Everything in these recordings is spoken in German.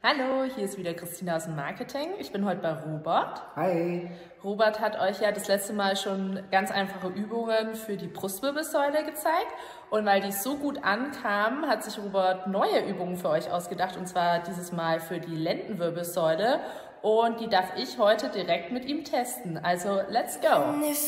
Hallo, hier ist wieder Christina aus dem Marketing. Ich bin heute bei Robert. Hi. Robert hat euch ja das letzte Mal schon ganz einfache Übungen für die Brustwirbelsäule gezeigt. Und weil die so gut ankamen, hat sich Robert neue Übungen für euch ausgedacht. Und zwar dieses Mal für die Lendenwirbelsäule. Und die darf ich heute direkt mit ihm testen. Also, let's go!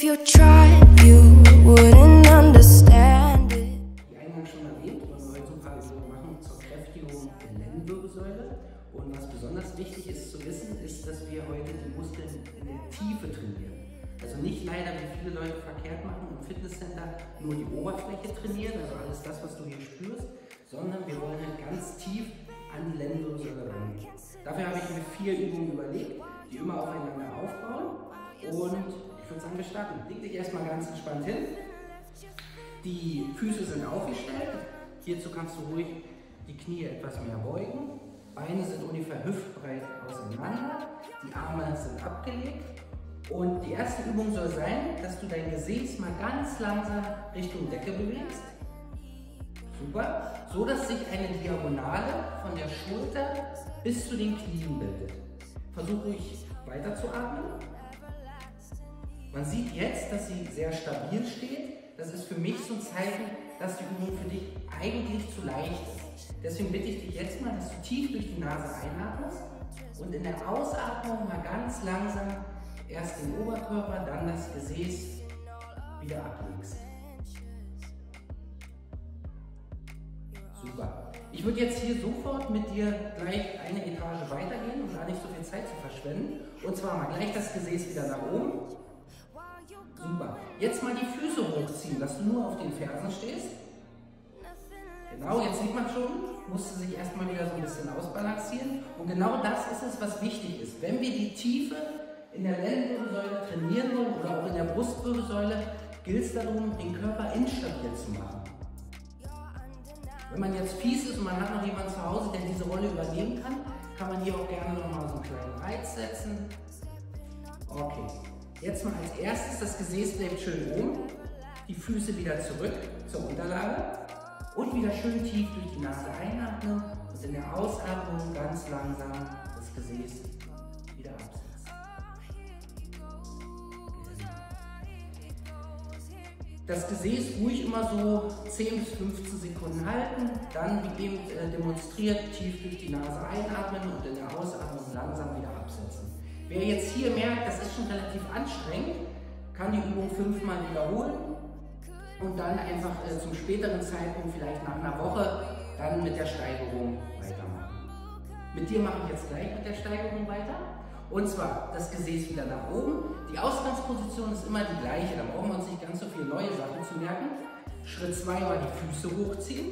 Wie eingangs schon erwähnt, wollen wir heute so ein paar Übungen machen zur Kräftigung der Lendenwirbelsäule. Und was besonders wichtig ist zu wissen, ist, dass wir heute die Muskeln in der Tiefe trainieren. Also nicht leider, wie viele Leute verkehrt machen im Fitnesscenter, nur die Oberfläche trainieren, also alles das, was du hier spürst, sondern wir wollen halt ganz tief an die Lendenwirbelsäule rangehen. Dafür habe ich mir 4 Übungen überlegt, die immer aufeinander aufbauen. Und ich würde sagen, wir starten. Leg dich erstmal ganz entspannt hin. Die Füße sind aufgestellt. Hierzu kannst du ruhig die Knie etwas mehr beugen. Beine sind ungefähr hüftbreit auseinander. Die Arme sind abgelegt. Und die erste Übung soll sein, dass du dein Gesäß mal ganz langsam Richtung Decke bewegst. Super. So dass sich eine Diagonale von der Schulter bis zu den Knien bildet. Versuch ruhig weiter zu atmen. Man sieht jetzt, dass sie sehr stabil steht. Das ist für mich so ein Zeichen, dass die Übung für dich eigentlich zu leicht ist. Deswegen bitte ich dich jetzt mal, dass du tief durch die Nase einatmest und in der Ausatmung mal ganz langsam erst den Oberkörper, dann das Gesäß wieder ablegst. Super. Ich würde jetzt hier sofort mit dir gleich eine Etage weitergehen, um gar nicht so viel Zeit zu verschwenden. Und zwar mal gleich das Gesäß wieder nach oben. Super. Jetzt mal die Füße hochziehen, dass du nur auf den Fersen stehst. Genau, jetzt sieht man schon, musste sich erstmal wieder so ein bisschen ausbalancieren. Und genau das ist es, was wichtig ist. Wenn wir die Tiefe in der Lendenwirbelsäule trainieren wollen oder auch in der Brustwirbelsäule, gilt es darum, den Körper instabil zu machen. Wenn man jetzt fies ist und man hat noch jemanden zu Hause, der diese Rolle übernehmen kann, kann man hier auch gerne noch mal so einen kleinen Reiz setzen. Okay. Jetzt mal als erstes, das Gesäß bleibt schön oben, die Füße wieder zurück zur Unterlage und wieder schön tief durch die Nase einatmen und in der Ausatmung ganz langsam das Gesäß wieder absetzen. Das Gesäß ruhig immer so 10 bis 15 Sekunden halten, dann wie eben demonstriert tief durch die Nase einatmen und in der Ausatmung langsam wieder absetzen. Wer jetzt hier merkt, das ist schon relativ anstrengend, kann die Übung 5-mal wiederholen und dann einfach zum späteren Zeitpunkt, vielleicht nach einer Woche, dann mit der Steigerung weitermachen. Mit dir mache ich jetzt gleich mit der Steigerung weiter. Und zwar das Gesäß wieder nach oben. Die Ausgangsposition ist immer die gleiche, da brauchen wir uns nicht ganz so viele neue Sachen zu merken. Schritt 2 mal die Füße hochziehen.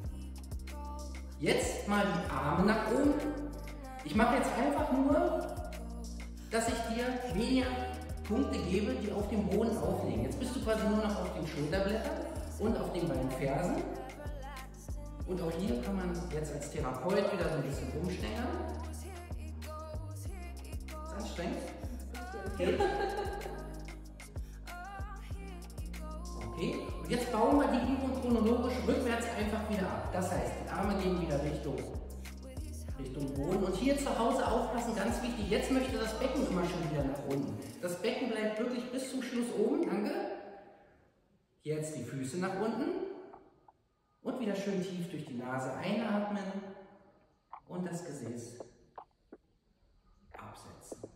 Jetzt mal die Arme nach oben. Ich mache jetzt einfach nur, dass ich dir weniger Punkte gebe, die auf dem Boden aufliegen. Jetzt bist du quasi nur noch auf den Schulterblättern und auf den beiden Fersen. Und auch hier kann man jetzt als Therapeut wieder so ein bisschen rumstängern. Ist anstrengend? Okay. Okay. Und jetzt bauen wir die Übung chronologisch rückwärts einfach wieder ab. Das heißt, die Arme gehen wieder Richtung Boden. Und hier zu Hause aufpassen, ganz wichtig, jetzt möchte das Becken immer schon wieder nach unten. Das Becken bleibt wirklich bis zum Schluss oben, danke. Jetzt die Füße nach unten und wieder schön tief durch die Nase einatmen und das Gesäß absetzen.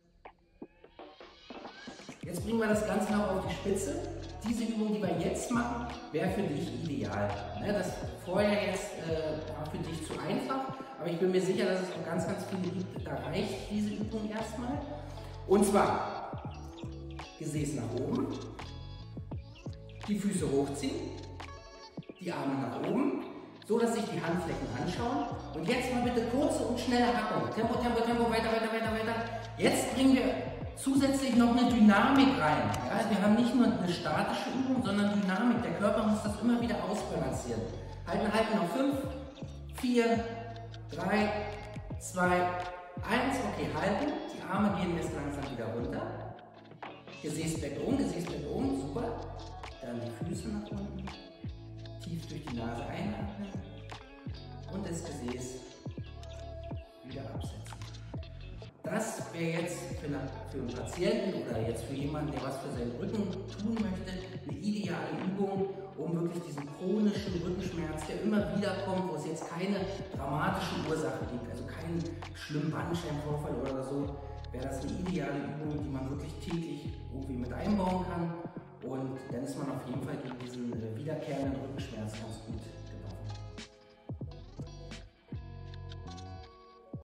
Jetzt bringen wir das Ganze noch auf die Spitze. Diese Übung, die wir jetzt machen, wäre für dich ideal. Das vorher jetzt war für dich zu einfach, aber ich bin mir sicher, dass es auch ganz, ganz viele gibt. Da reicht diese Übung erstmal. Und zwar Gesäß nach oben, die Füße hochziehen, die Arme nach oben, so dass sich die Handflächen anschauen. Und jetzt mal bitte kurze und schnelle Hackung. Tempo, Tempo, Tempo, weiter, weiter, weiter, weiter. Jetzt bringen wir zusätzlich noch eine Dynamik rein. Ja, wir haben nicht nur eine statische Übung, sondern Dynamik. Der Körper muss das immer wieder ausbalancieren. Halten, halten noch 5, 4, 3, 2, 1. Okay, halten. Die Arme gehen jetzt langsam wieder runter. Gesäß bleibt oben, super. Dann die Füße nach unten. Tief durch die Nase einatmen. Und das Gesäß wieder das wäre jetzt für einen Patienten oder jetzt für jemanden, der was für seinen Rücken tun möchte, eine ideale Übung, um wirklich diesen chronischen Rückenschmerz, der immer wieder kommt, wo es jetzt keine dramatische Ursache gibt, also keinen schlimmen Bandscheibenvorfall oder so, wäre das eine ideale Übung, die man wirklich täglich irgendwie mit einbauen kann. Und dann ist man auf jeden Fall gegen diesen wiederkehrenden Rückenschmerz ganz gut